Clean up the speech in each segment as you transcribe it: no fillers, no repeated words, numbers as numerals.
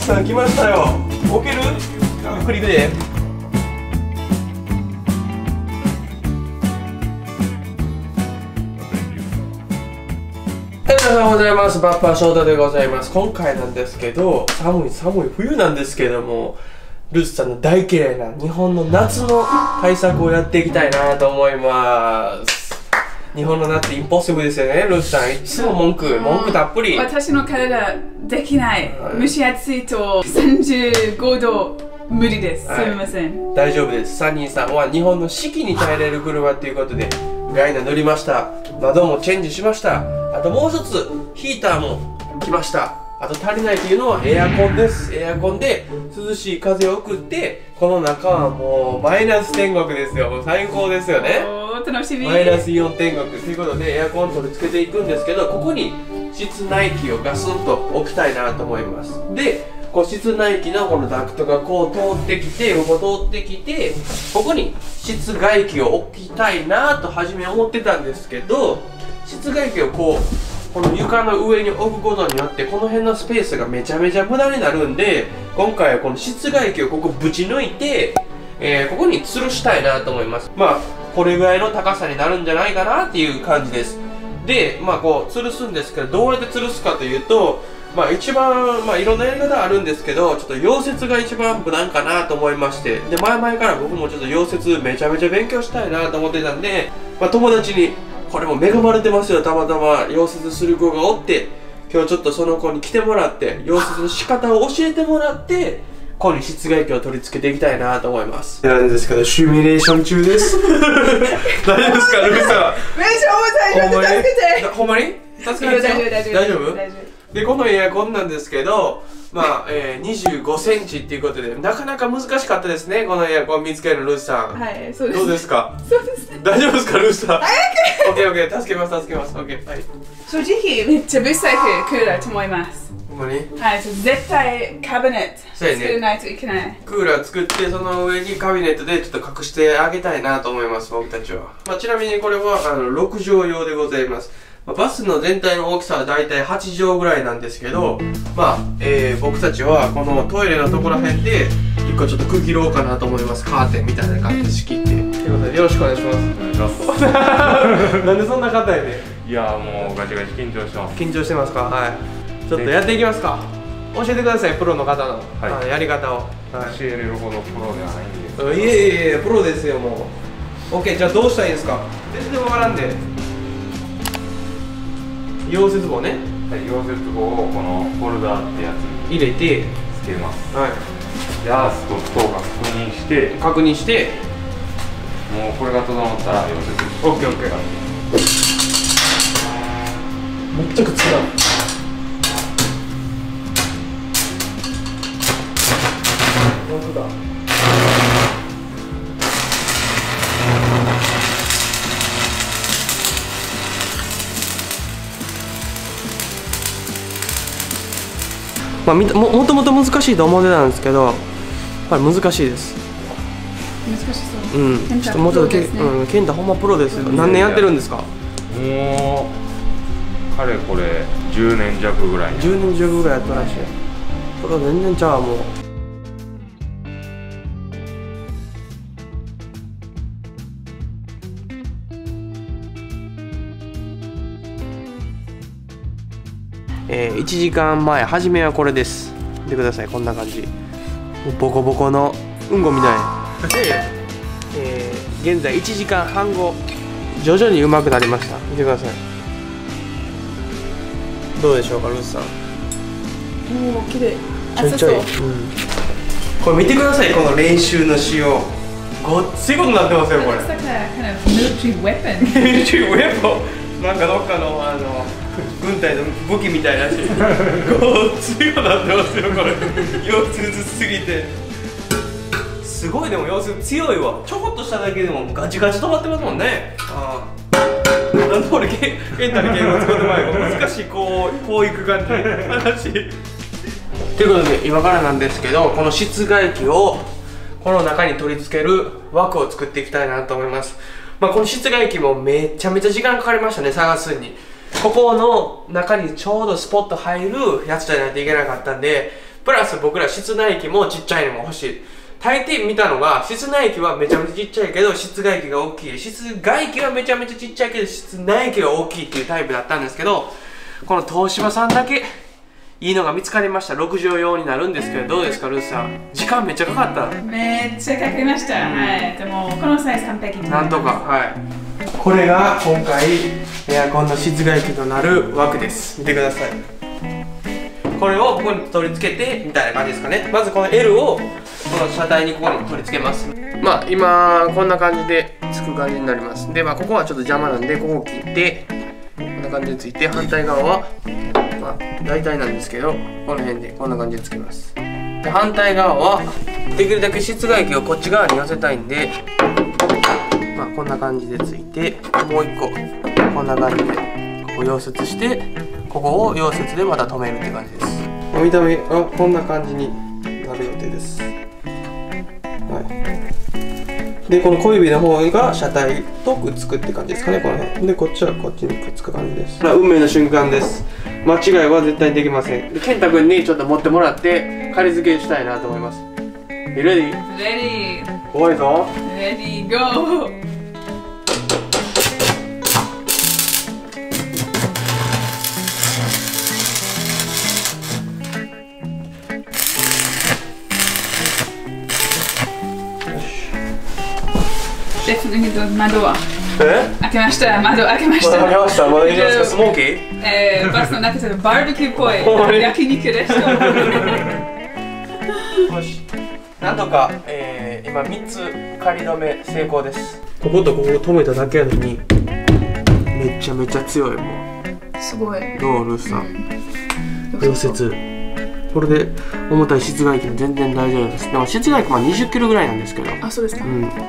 ツさん来ましたよ。置ける？ゆっくり行くで。皆さんおはようございます。バッパー翔太でございます。今回なんですけど、寒い冬なんですけども、ルースさんの大嫌いな日本の夏の対策をやっていきたいなと思います。日本の夏インポッシブルですよね、ルースさん。いつも文句たっぷり。 私の体できない。蒸し暑いと35度無理です。すみません。 大丈夫です。サニーさんは日本の四季に耐えれる車っていうことで、ガイナ塗りました。窓もチェンジしました。あともう一つ、ヒーターも来ました。あと足りないというのはエアコンです。エアコンで涼しい風を送って、この中はもうマイナス天国ですよ。もう最高ですよね。 楽しみ。 マイナスイオン天国ということでエアコン取り付けていくんですけど、ここに室内機をガスンと置きたいなと思います。で、こう室内機のこのダクトがこう通ってきて、ここ通ってきて、ここに室外機を置きたいなと初め思ってたんですけど、室外機をこの床の上に置くことによってこの辺のスペースがめちゃめちゃ無駄になるんで、今回はこの室外機をここぶち抜いて、ここに吊るしたいなと思います。まあこれぐらいの高さになるんじゃないかなっていう感じです。で、まあこう吊るすんですけど、どうやって吊るすかというと、まあ一番いろんなやり方あるんですけど、ちょっと溶接が一番無難かなと思いまして、で前々から僕もちょっと溶接めちゃめちゃ勉強したいなと思ってたんで、友達にこれも恵まれてますよ、たまたま溶接する子がおって、今日ちょっとその子に来てもらって溶接の仕方を教えてもらって、ここに室外機を取り付けていきたいなと思います。なんですけど、シミュレーション中です。大丈夫ですか、ルーさん。 めっちゃ重たい。助けて。 ほんまに助けて。大丈夫？で、このエアコンなんですけど、まあ、25センチっていうことで、なかなか難しかったですね、このエアコン見つけるの、ルーさん。 はい、そうです。 どうですか？ そうですね。 大丈夫ですか、ルーさん。 早く。 オッケーオッケー、助けます。オッケー、はい。 正直、めっちゃブサイククーラーと思います。 ほんまに？ はい、絶対カビネット作らないといけない。 クーラー作って、その上にカビネットでちょっと隠してあげたいなと思います、僕たちは。まあ、ちなみにこれは6畳用でございます。バスの全体の大きさはだいたい8畳ぐらいなんですけど、まあ、僕たちはこのトイレのところらへんで1個ちょっと区切ろうかなと思います。カーテンみたいな感じで仕切って。ということでよろしくお願いします。お願いします。なんでそんな硬いね。 いやもうガチガチ緊張してます。 緊張してますか？はい。ちょっとやっていきますか。教えてください、プロの方の、やり方を。 教えれるほどプロではないんで。 いえ、プロですよ、もう。OK、じゃあどうしたらいいですか？全然わからんで。溶接棒ね。 はい、溶接棒をこのホルダーってやつに入れてつけます。 はい。 で、アースとストーン確認して、もうこれが整ったら溶接。 オッケー。めっちゃくつだ。本当だ。まあ、もともと難しいと思ってたんですけど、やっぱり難しいです。 難しそう。 うん。ちょっともうちょっとケンタほんまプロですよ。何年やってるんですか？ もうかれこれ10年弱ぐらい。 10年弱ぐらいやったらしい。プロ全然ちゃうもう。1時間前、初めはこれです。見てください、こんな感じ。ボコボコのうんこみたいで、現在1時間半後、徐々に上手くなりました。見てください。どうでしょうか、ルースさん。 おお、綺麗。 ちょい、これ見てください、この練習の仕様。ごっついことになってますよ、これ。 Looks like a kind of military weapon. military weapon。なんかどっかの軍隊の武器みたいなし、ごっついことになってますよ、これ。溶接すぎて。すごい、でも溶接強いわ。ちょこっとしただけでもガチガチ止まってますもんね。なんで俺ケンタに敬語使ってないの？難しい、こういく感じ話。ということで今からなんですけど、この室外機をこの中に取り付ける枠を作っていきたいなと思います。まあこの室外機もめちゃめちゃ時間かかりましたね、探すに。ここの中にちょうどスポット入るやつじゃないといけなかったんで、 プラス僕ら室内機もちっちゃいのも欲しい。大抵見たのが、室内機はめちゃめちゃちっちゃいけど室外機が大きい、室外機はめちゃめちゃちっちゃいけど室内機が大きいっていうタイプだったんですけど、この東芝さんだけいいのが見つかりました。6畳用になるんですけど、どうですかルースさん。時間めっちゃかかった。 めっちゃかかりました。はい。でもこのサイズ完璧になんとか、はい。これが今回エアコンの室外機となる枠です。見てください。これをここに取り付けてみたいな感じですかね。まずこの L をこの車体にここに取り付けます。まあ今こんな感じでつく感じになります。でまあここはちょっと邪魔なんでここを切ってこんな感じでついて、反対側はまあ大体なんですけどこの辺でこんな感じでつけます。で反対側はできるだけ室外機をこっち側に寄せたいんで、まあこんな感じでついて、もう一個こんな感じでここ溶接して、ここを溶接でまた止めるって感じです。見た目はこんな感じになる予定です。はい、でこの小指の方が車体とくっつくって感じですかね。この辺でこっちはこっちにくっつく感じです。運命の瞬間です。間違いは絶対にできません。で健太君にちょっと持ってもらって仮付けしたいなと思います。レディー？ レディー。 怖いぞ。 レディーゴー。窓は開けました。窓開けました。 開けました。まだいいですか？スモーキー？ バスの中でバーベキューっぽい焼肉でした。 よし。なんとか、今3つ仮止め成功です。こことここ止めただけやのにめちゃめちゃ強い。もうすごい。 どうルースさん？溶接。これで重たい室外機も全然大丈夫です。でも室外機は20キロぐらいなんですけど。 あ、そうですか。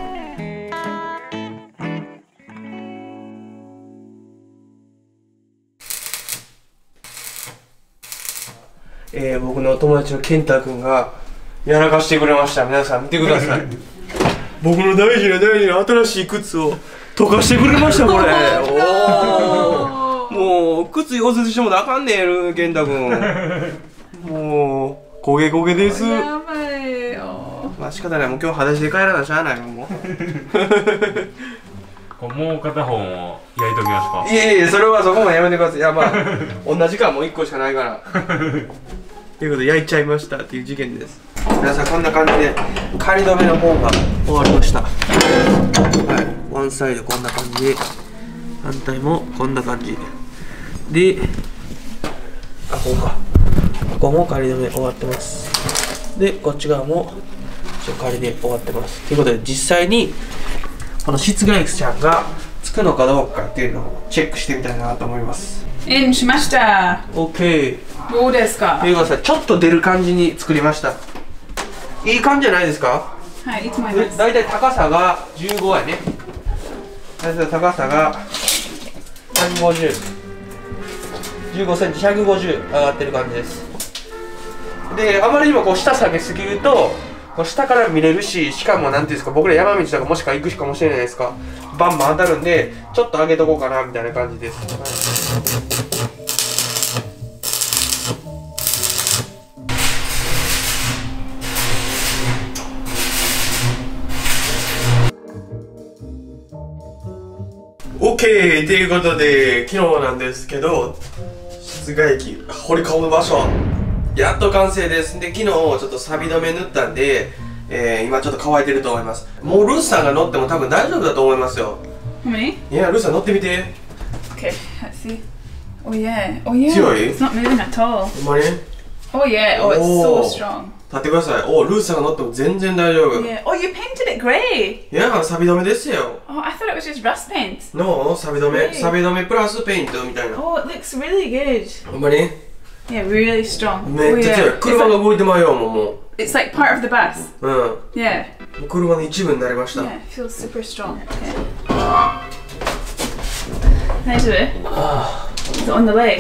僕の友達の健太君がやらかしてくれました。皆さん見てください。僕の大事な新しい靴を溶かしてくれました。これおもう靴溶接してもあかんねん健太君。もう焦げ焦げです。 やばいよ。 まあ仕方ない。もう今日裸足で帰らなしゃあないもう。 もう片方も焼いときますか？ いえいえ、それはそこもやめてください。いやまあ同じかもう1個しかないからということで焼いちゃいましたっていう事件です。皆さんこんな感じで仮止めの方が終わりました。はい、ワンサイドこんな感じで、反対もこんな感じで、ここも仮止め終わってます。でこっち側も仮で終わってます。ということで実際にこの室外機ちゃんがつくのかどうかっていうのをチェックしてみたいなと思います。 インしました。 OK。 どうですか？ 見てください。ちょっと出る感じに作りました。いい感じじゃないですか？ はい、いいと思います。 だいたい高さが15やね。だいたい高さが150、15センチ、150上がってる感じです。であまりにもこう下下げすぎるとこう下から見れるし、しかもなんていうんですか、僕ら山道とかもしか行くかもしれないですか、バンバン当たるんでちょっと上げとこうかなみたいな感じです。OK ということで昨日なんですけど、室外機掘り込む場所やっと完成です。で昨日ちょっと錆止め塗ったんで、今ちょっと乾いてると思います。もうルースさんが乗っても多分大丈夫だと思いますよ。 How many? いやルースさん乗ってみて。 Okay, let's see. Oh yeah, oh yeah. 強い？ It's not moving at all. ほんまに？ Oh yeah, oh it's so strong. 立ってください。おルースさんが乗っても全然大丈夫。 Yeah. Oh, you painted it grey. いや錆止めですよ。 Oh, I thought it was just rust paint. No 錆止め、錆止めプラスペイントみたいな。 Oh, it looks really good. ほんまに？ Yeah, really strong. めっちゃ強い。車が動いてまうよもう。 It's like part of the bus. うん。 Yeah. 車の一部になりました。 Yeah, it feels super strong. Nice of it. It's on the leg.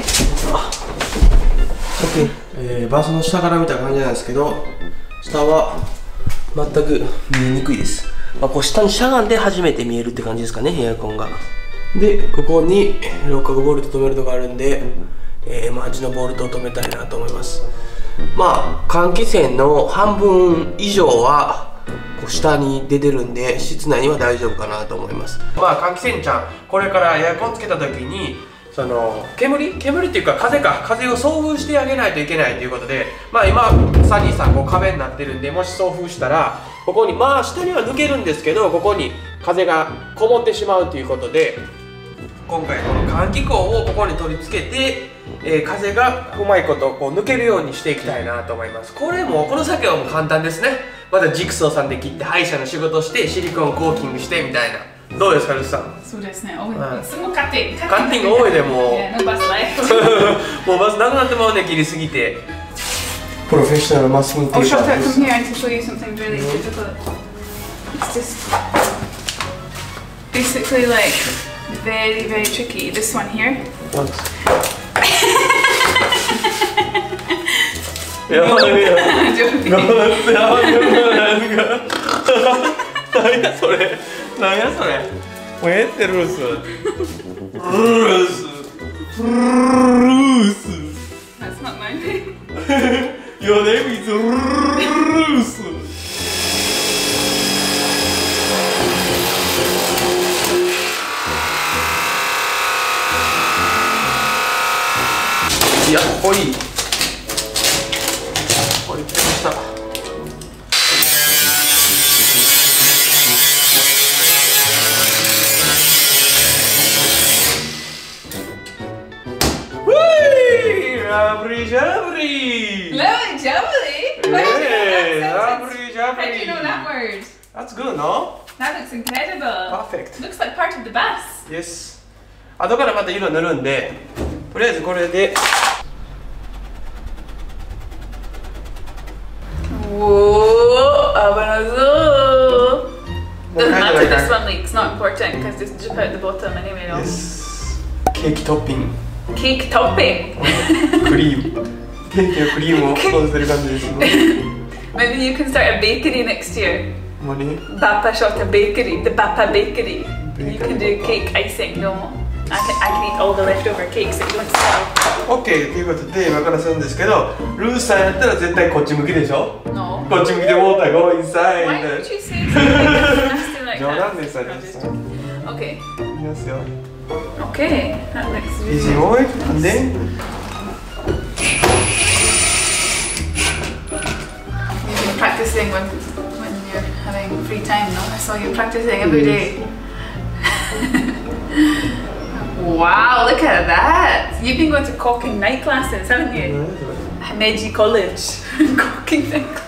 OK。バスの下から見た感じなんですけど、下は全く見えにくいです。まあ、こう下にしゃがんで初めて見えるって感じですかね、エアコンが。で、ここに六角ボルト止めるとこあるんで、マーチのボルトを止めたいなと思います。 まあ換気扇の半分以上はこう下に出てるんで、室内には大丈夫かなと思います。まあ換気扇ちゃん、これからエアコンつけた時にその煙っていうか風を送風してあげないといけないということで、まあ今サニーさんこう壁になってるんで、もし送風したらここにまあ下には抜けるんですけど、ここに風がこもってしまうということで、今回この換気口をここに取り付けて、風がうまいことこう抜けるようにしていきたいなと思います。この作業も簡単ですね。またジクソーさんで切って歯医者の仕事してシリコンコーキングしてみたいな。どうですか、ルスさん。 そうですね。いつもカッティング。 カッティング多いでもうもうバスなくなってまうね、切りすぎて。プロフェッショナルマスク I'll shut it from here and to show you something really difficult. It's just basically like very, very tricky. This one here. やばいや何やそれもうええってルース That's not my name. Your name is Ruth. やっほいほいきました。ラブリージャブリー Lovely jubbly. Hey, lovely How do you jubbly. know that word? That's good, no? That looks incredible. Perfect. Looks like part of the bus. Yes. 後からまた色塗るんで、とりあえずこれで。 Whoa, abanazo. Doesn't What kind matter, of this like one leaks, not important because just drip out the bottom anyway. No? Yes. ケーキトッピング。 Cake topping. クリーム。ケーキのクリームを乗せてる感じですね。 Maybe you can start a bakery next year. ほんまに Bappa shot a bakery, the Bappa Bakery. You can do cake icing, no? I can eat all the leftover cakes that you want to sell. OK ということで今からするんですけど、ルースさんやったら絶対こっち向きでしょ No. こっち向きでウォーターゴーインサ Why イ would you say something nasty like 冗 that? 談ですよ、ルースさん。 Okay. いきますよ。 Okay. That looks really Easy boy. And then You've been practicing when you're having free time, no? I saw you practicing every day. Wow, look at that! You've been going to caulking night classes, haven't you? Himeji College. Caulking night classes.